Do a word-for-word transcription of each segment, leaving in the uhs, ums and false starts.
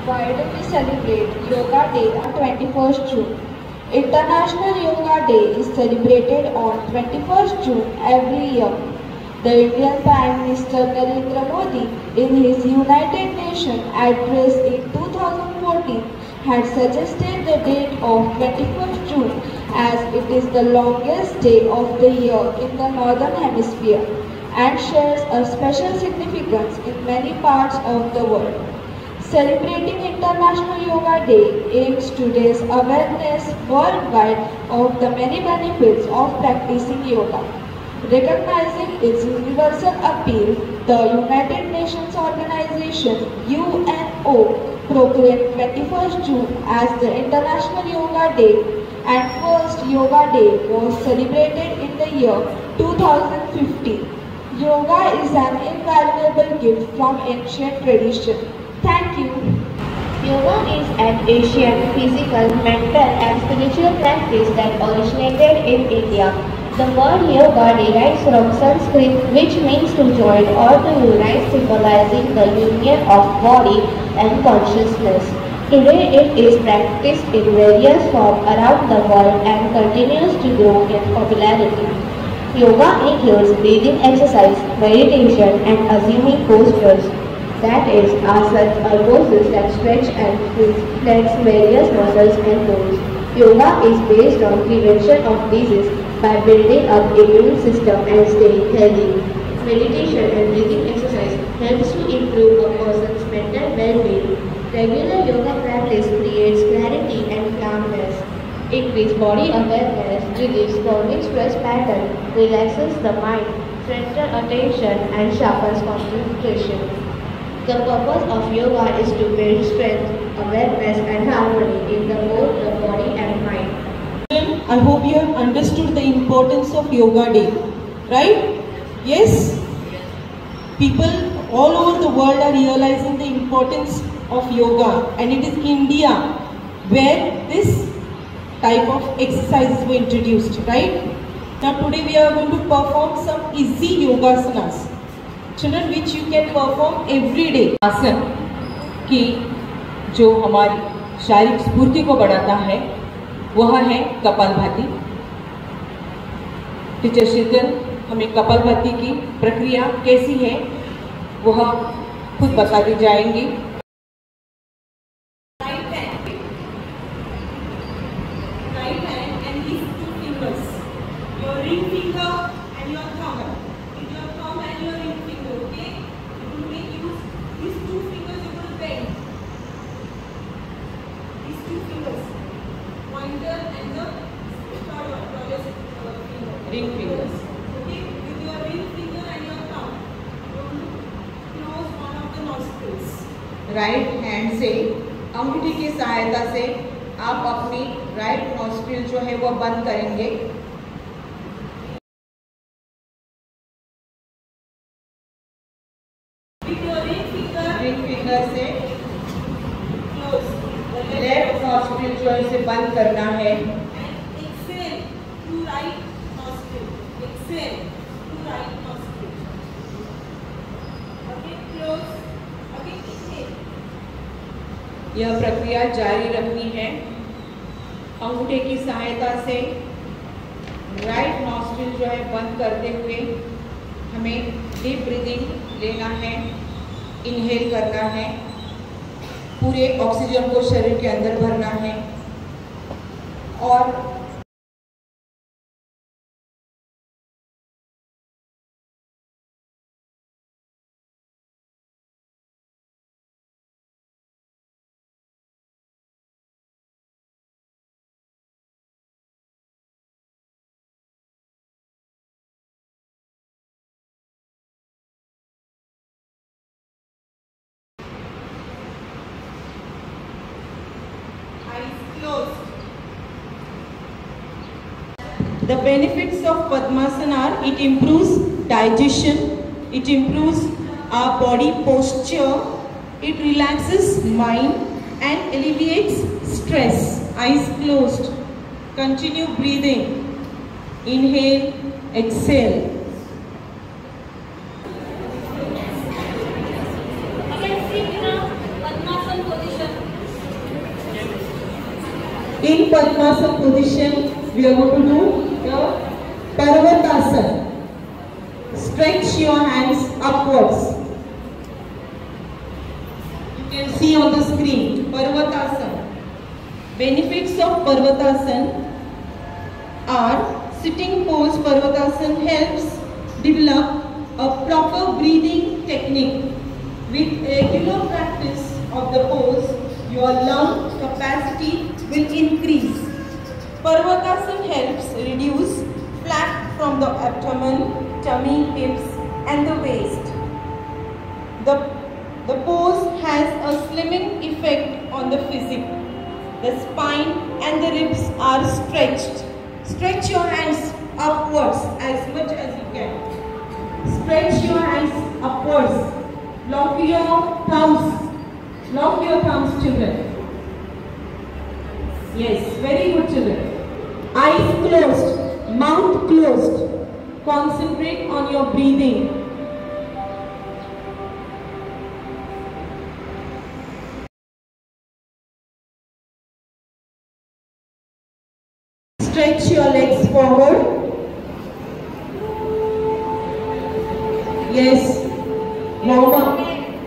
Why do we celebrate Yoga Day on twenty-first June? International Yoga Day is celebrated on twenty-first June every year. The Indian Prime Minister Narendra Modi, in his United Nations address in two thousand fourteen, had suggested the date of twenty-first June as it is the longest day of the year in the Northern Hemisphere and shares a special significance in many parts of the world. Celebrating International Yoga Day aims to raise awareness worldwide of the many benefits of practicing yoga. Recognizing its universal appeal, the United Nations Organization U N O proclaimed twenty-first June as the International Yoga Day, and first Yoga Day was celebrated in the year two thousand fifteen. Yoga is an invaluable gift from ancient tradition. Thank you. Yoga is an Asian physical, mental and spiritual practice that originated in India. The word yoga derives from Sanskrit, which means to join or to unite, symbolizing the union of body and consciousness. Today it is practiced in various forms around the world and continues to grow in popularity. Yoga includes breathing exercise, meditation and assuming postures. That is, asanas or poses that stretch and flex various muscles and bones. Yoga is based on prevention of disease by building up immune system and staying healthy. Meditation and breathing exercise helps to improve a person's mental well-being. Regular yoga practice creates clarity and calmness. Increases body awareness, relieves chronic stress pattern, relaxes the mind, strengthens attention and sharpens concentration. The purpose of yoga is to build strength, awareness and harmony in the both the body and mind. I hope you have understood the importance of Yoga Day, right? Yes? People all over the world are realizing the importance of yoga, and it is India where this type of exercises were introduced, right? Now today we are going to perform some easy yogasanas. Children, which you can perform every day. आसन की जो हमारी शारीरिक स्फूर्ति को बढ़ाता है वह है कपालभाति। टीचर शीतल हमें कपालभाति की प्रक्रिया कैसी है वह खुद बताती जाएंगी। Ring fingers. Okay, with your ring finger and your thumb, close one of the nostrils. Right hand से अंगूठी की सहायता से आप अपनी राइट नॉस्ट्रिल जो है वो बंद करेंगे। With your ring finger, ring finger से close. लेफ्ट नॉस्ट्रिल जो है इसे बंद करना है। And exhale to right nostril. Exhale to right nostril. Okay, close. Okay, inhale. यह प्रक्रिया जारी रखनी है। अंगूठे की सहायता से राइट नॉस्ट्रिल जो है बंद करते हुए हमें डीप ब्रीदिंग लेना है, इनहेल करना है, पूरे ऑक्सीजन को शरीर के अंदर भरना है और The benefits of Padmasana are it improves digestion, it improves our body posture, it relaxes mind and alleviates stress. Eyes closed. Continue breathing. Inhale, exhale. Again, sit in a Padmasana position. In Padmasana position, we are going to do the Parvatasana. Stretch your hands upwards. You can see on the screen, Parvatasana. Benefits of Parvatasana are sitting pose. Parvatasana helps develop a proper breathing technique. With regular practice of the pose, your lung capacity will increase. Parvatasana helps reduce fat from the abdomen, tummy, hips and the waist. The, the pose has a slimming effect on the physique. The spine and the ribs are stretched. Stretch your hands upwards as much as you can. Stretch your hands upwards. Lock your thumbs. Lock your thumbs, children. Yes, very good, children. Eyes closed, mouth closed. Concentrate on your breathing. Stretch your legs forward. Yes. Warm up.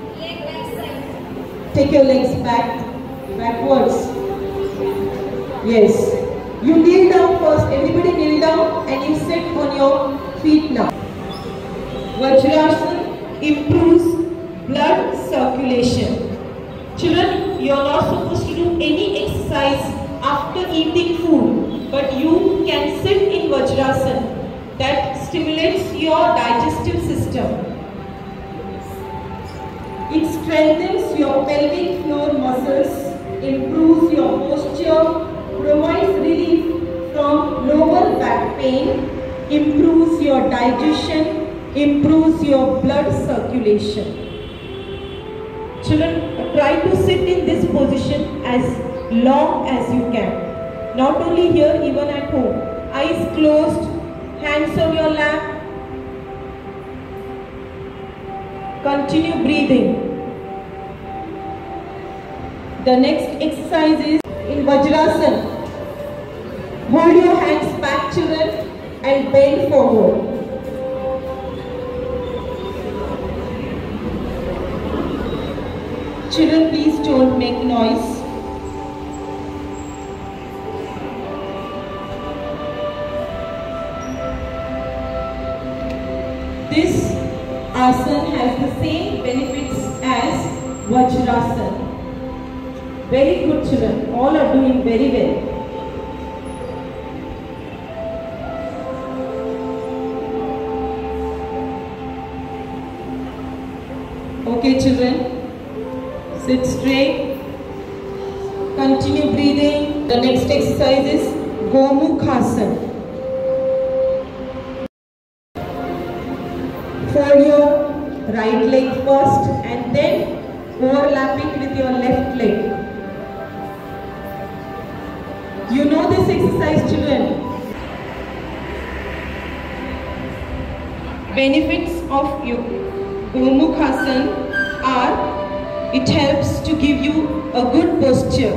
Take your legs back, backwards. Yes. You kneel down first. Everybody kneel down and you sit on your feet now. Vajrasana improves blood circulation. Children, you are not supposed to do any exercise after eating food, but you can sit in Vajrasana. That stimulates your digestive system. It strengthens your pelvic floor muscles, improves your posture, provides relief from lower back pain, improves your digestion, improves your blood circulation. Children, try to sit in this position as long as you can. Not only here, even at home. Eyes closed, hands on your lap. Continue breathing. The next exercise is in Vajrasana. Hold your hands back, children, and bend forward. Children, please don't make noise. This asana has the same benefits as Vajrasana. Very good, children. All are doing very well. Okay, children. Sit straight. Continue breathing. The next exercise is Gomukhasana. Fold your right leg first and then overlap it with your left leg. You know this exercise, children. Benefits of Gomukhasana are, it helps to give you a good posture.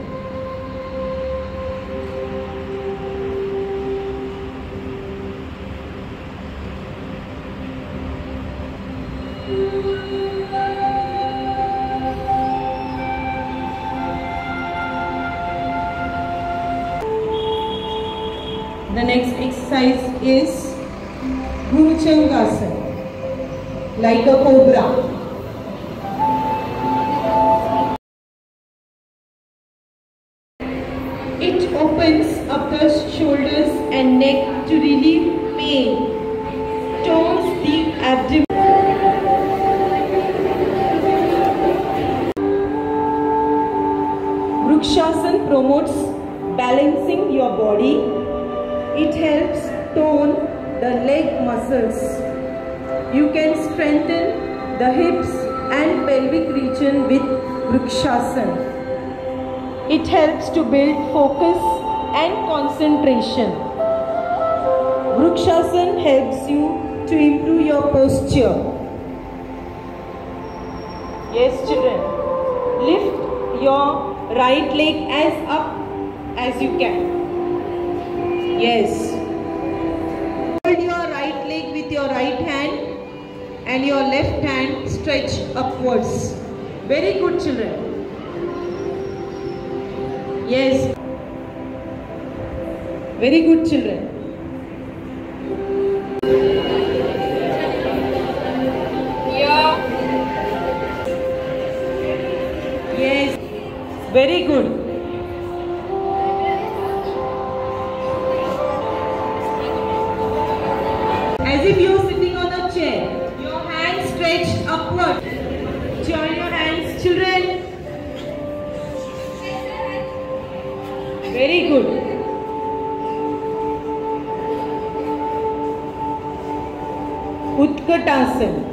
The next exercise is Bhujangasana, like a cobra. It opens up the shoulders and neck to relieve pain, tones the abdomen. Vrikshasana promotes balancing your body. It helps tone the leg muscles. You can strengthen the hips and pelvic region with Vrikshasana. It helps to build focus and concentration. Vrikshasana helps you to improve your posture. Yes, children. Lift your right leg as up as you can. Yes. Hold your right leg with your right hand and your left hand stretch upwards. Very good, children. Yes. Very good, children. Yes. Very good. As if you are sitting on a chair. Your hands stretched upward. Join your hands, children. Very good. Utkatasana.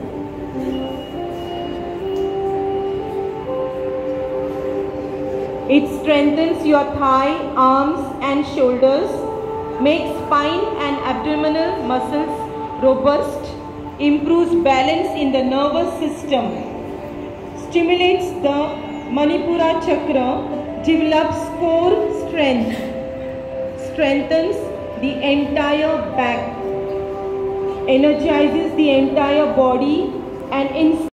It strengthens your thigh, arms and shoulders, makes spine and abdominal muscles robust, improves balance in the nervous system, stimulates the Manipura chakra, develops core strength, strengthens the entire back, energizes the entire body and